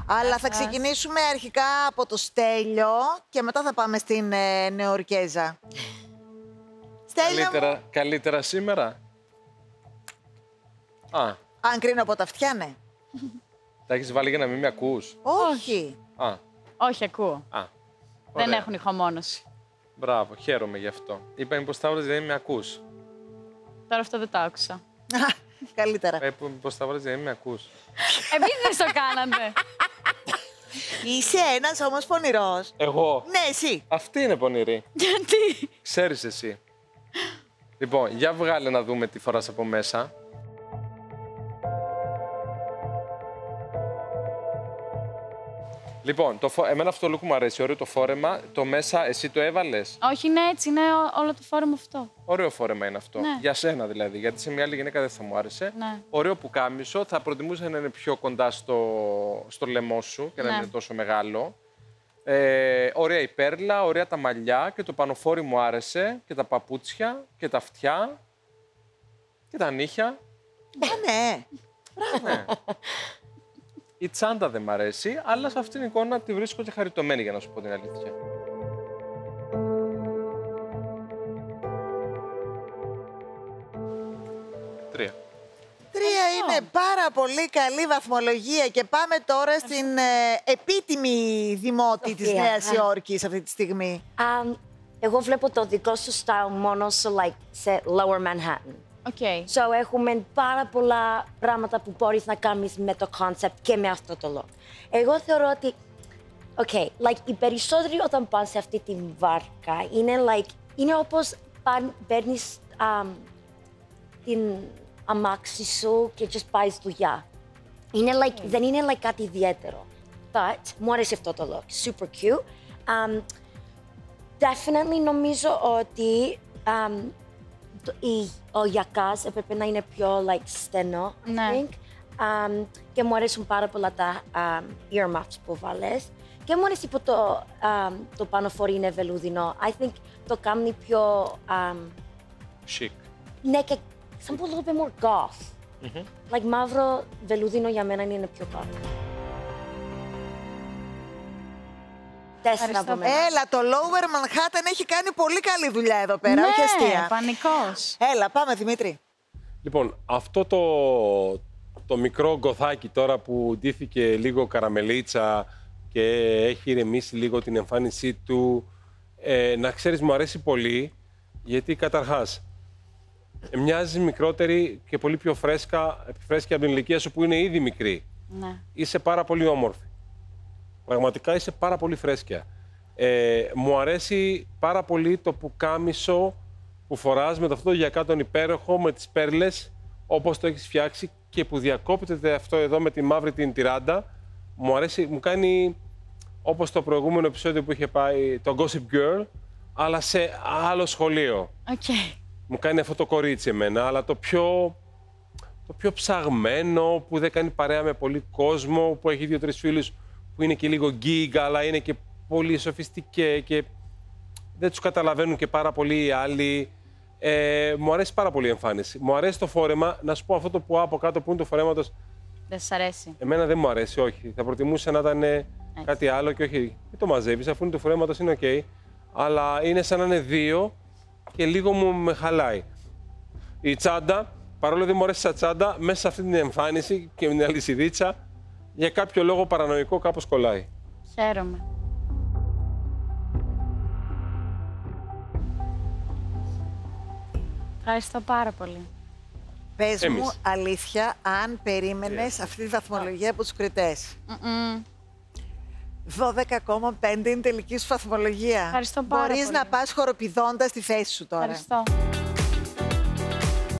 Αλλά θα ξεκινήσουμε αρχικά από το Στέλιο και μετά θα πάμε στην Νεορκέζα. Στέλιο. Καλύτερα σήμερα. Αν κρίνω από τα αυτιά, ναι. Τα έχεις βάλει για να μην με ακούς? Όχι. Όχι, ακούω. Δεν Ωραία. έχουν ηχομόνωση. Μπράβο, χαίρομαι γι' αυτό. Είπα μήπως θα βρεις δεν με ακούς. Τώρα αυτό δεν το άκουσα. Καλύτερα. Μήπως θα βρεις δεν με ακούς. Επίτηδες το κάνατε. Είσαι ένας όμως πονηρός. Εγώ. Ναι, εσύ. Αυτή είναι πονηρή. Γιατί? Ξέρεις εσύ. Λοιπόν, για βγάλε να δούμε τι φοράς από μέσα. Λοιπόν, εμένα αυτό το look μου αρέσει, ωραίο το φόρεμα. Το μέσα, εσύ το έβαλες? Όχι, είναι έτσι, είναι όλο το φόρεμα αυτό. Ωραίο φόρεμα είναι αυτό. Ναι. Για σένα δηλαδή, γιατί σε μια άλλη γυναίκα δεν θα μου άρεσε. Ναι. Ωραίο πουκάμισο, θα προτιμούσα να είναι πιο κοντά στο λαιμό σου και να Ναι. μην είναι τόσο μεγάλο. Ωραία η πέρλα, ωραία τα μαλλιά και το πανοφόρι μου άρεσε και τα παπούτσια και τα αυτιά και τα νύχια. Ναι. Ναι. Η τσάντα δεν μ' αρέσει, αλλά σε αυτήν την εικόνα τη βρίσκω και χαριτωμένη για να σου πω την αλήθεια. Τρία. Τρία είναι πάρα πολύ καλή βαθμολογία και πάμε τώρα στην επίτιμη δημότη της Νέας Υόρκης αυτή τη στιγμή. Εγώ βλέπω το δικό σου style μόνο σε Lower Manhattan. Okay. So έχουμε πάρα πολλά πράγματα που μπορείς να κάνεις με το concept και με αυτό το look. Εγώ θεωρώ ότι, οι περισσότεροι όταν πάνε σε αυτή τη βάρκα είναι όπως παίρνεις την αμάξι σου και just πάει δουλειά. Δεν είναι κάτι ιδιαίτερο. But μου αρέσει αυτό το look, super cute. Definitely νομίζω ότι ο γιακάς έπρεπε να είναι πιο στενό, Ναι. I think. Και μου αρέσουν πάρα πολλά τα earmuffs που βάλες. Και μου αρέσει που το πανοφόρι είναι βελούδινο. I think το κάνει πιο... Chic. Ναι, και σαν πω λίγο more goth. Μαύρο βελούδινο για μένα είναι πιο goth. 4 από μένα. Έλα, το Lower Manhattan έχει κάνει πολύ καλή δουλειά εδώ πέρα, Ναι, όχι αστεία. πανικός. Έλα, πάμε Δημήτρη. Λοιπόν, αυτό το μικρό γκοθάκι τώρα που ντύθηκε λίγο καραμελίτσα και έχει ηρεμήσει λίγο την εμφάνισή του, να ξέρεις μου αρέσει πολύ, γιατί καταρχάς μοιάζει μικρότερη και πολύ πιο φρέσκια από την ηλικία σου που είναι ήδη μικρή. Ναι. Είσαι πάρα πολύ όμορφη. Πραγματικά είσαι πάρα πολύ φρέσκια. Μου αρέσει πάρα πολύ το πουκάμισο που φοράς με αυτό το γιακά τον υπέροχο, με τις πέρλες, όπως το έχεις φτιάξει και που διακόπτεται αυτό εδώ με τη μαύρη την τυράντα. Μου αρέσει, μου κάνει όπως το προηγούμενο επεισόδιο που είχε πάει το Gossip Girl, αλλά σε άλλο σχολείο. Okay. Μου κάνει αυτό το κορίτσι εμένα, αλλά το πιο ψαγμένο, που δεν κάνει παρέα με πολύ κόσμο, που έχει 2-3 φίλους που είναι και λίγο geek, αλλά είναι και πολύ σοφιστικέ και δεν τους καταλαβαίνουν και πάρα πολύ οι άλλοι. Μου αρέσει πάρα πολύ η εμφάνιση. Μου αρέσει το φόρεμα. Να σου πω αυτό το που από κάτω που είναι το φορέματος. Δεν σας αρέσει? Εμένα δεν μου αρέσει, όχι. Θα προτιμούσα να ήταν κάτι άλλο και όχι. Μην το μαζεύεις, αφού είναι το φορέματος είναι ok. Αλλά είναι σαν να είναι δύο και λίγο μου με χαλάει. Η τσάντα, παρόλο δεν μου αρέσει σαν τσάντα, μέσα σε αυτή την εμφάνιση και με την αλυσιδίτσα, για κάποιο λόγο παρανοϊκό κάπως κολλάει. Χαίρομαι. Ευχαριστώ πάρα πολύ. Πες μου αλήθεια, αν περίμενες αυτή τη βαθμολογία από τους κριτές. 12,5 είναι τελική σου βαθμολογία. Ευχαριστώ πάρα Μπορείς πολύ. να πας χοροπηδώντας τη θέση σου τώρα. Ευχαριστώ.